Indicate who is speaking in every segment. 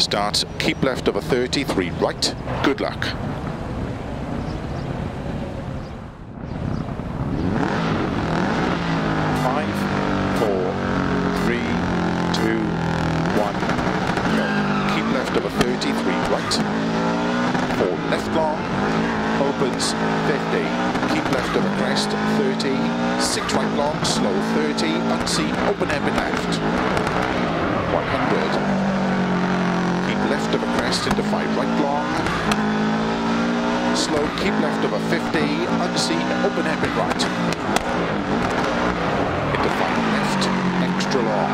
Speaker 1: start, keep left over 30, 3 right, good luck. Five, 4, 3, 2, 1, go. Keep left over 30, 3 right, 4 left long, opens 50, keep left over crest 30, 6 right long, slow 30, unseen, open hairpin left, 100, keep left over crest into 5 right long, slow, keep left over 50, unseen, open hairpin right, into 5 left, extra long,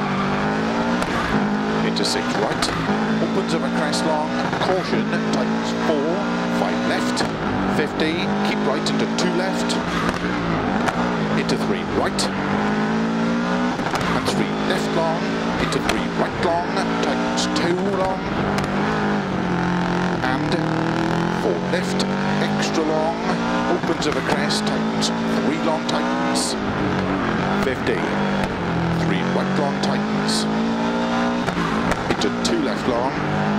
Speaker 1: into 6 right, opens over crest long, caution, tightens 4, 5 left, 50, keep right into 2 left, into 3 right, and 3 left long, into 3 right long, tightens 2 long, and 4 left, extra long, opens over crest, tightens 3 long, tightens, 50, 3 right long, tightens, into 2 left long,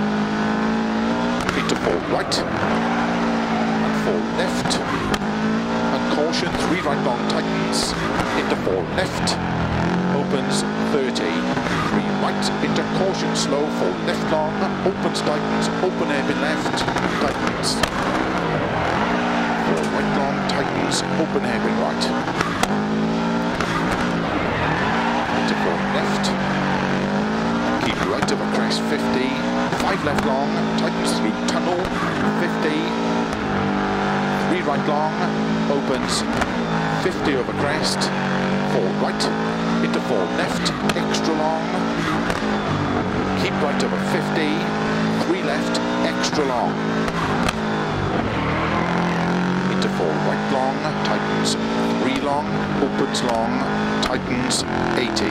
Speaker 1: into 4 right, 4 left, and caution, 3 right long, tightens, into 4 left, opens 30, 3 right, into caution, slow, 4 left long, opens, tightens, open hairpin left, tightens, 4 right long, tightens, open hairpin right, into 4 left, keep right over crest 50, 5 left long, tightens through tunnel, 50, 3 right long, opens 50 over crest, 4 right, into 4 left, extra long, keep right over 50, 3 left, extra long, into 4 right long, tightens 3 long, opens long, tightens 80.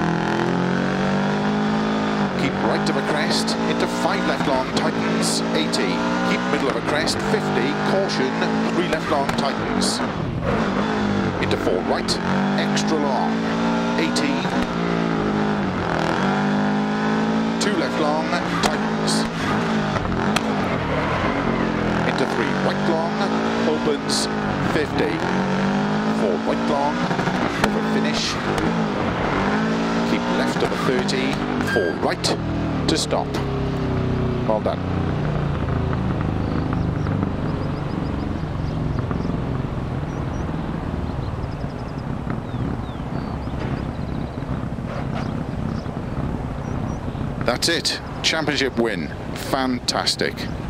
Speaker 1: Keep right of a crest, into 5 left long, tightens, 80. Keep middle of a crest, 50, caution, 3 left long, tightens. Into 4 right, extra long, 80. 2 left long, tightens. Into 3 right long, opens, 50. 4 right long, over finish. Keep left over 30, 4 right to stop. Well done. That's it. Championship win. Fantastic.